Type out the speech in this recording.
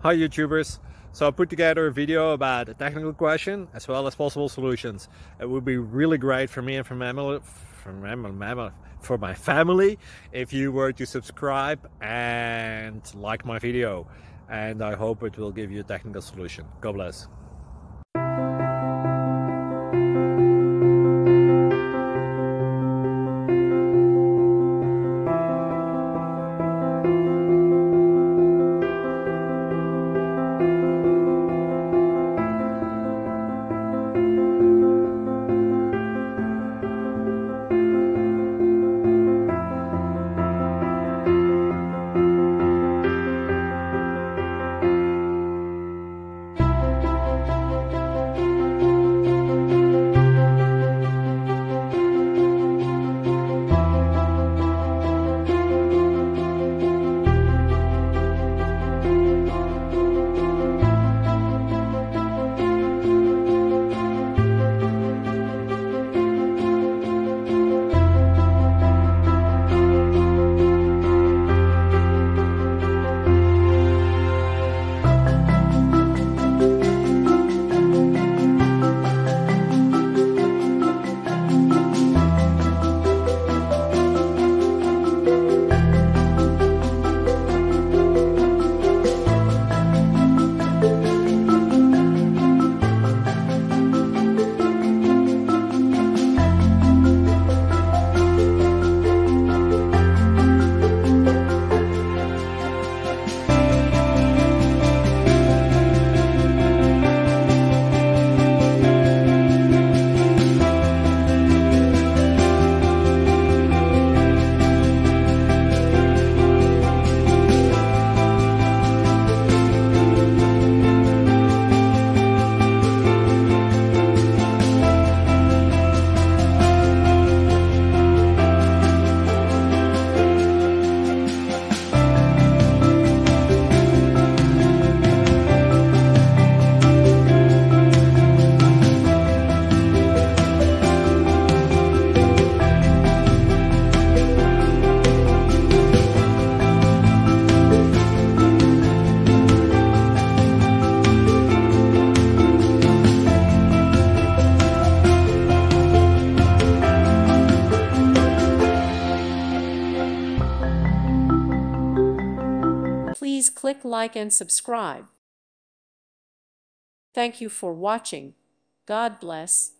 Hi YouTubers! So I put together a video about a technical question as well as possible solutions. It would be really great for me and for my family if you were to subscribe and like my video, and I hope it will give you a technical solution. God bless. Please click like and subscribe. Thank you for watching. God bless.